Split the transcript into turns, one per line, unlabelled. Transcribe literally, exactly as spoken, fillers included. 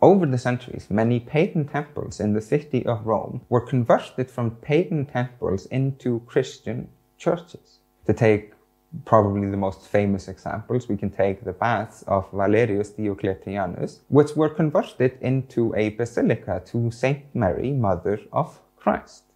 Over the centuries, many pagan temples in the city of Rome were converted from pagan temples into Christian churches. To take probably the most famous examples, we can take the baths of Valerius Diocletianus, which were converted into a basilica to Saint Mary, Mother of Christ.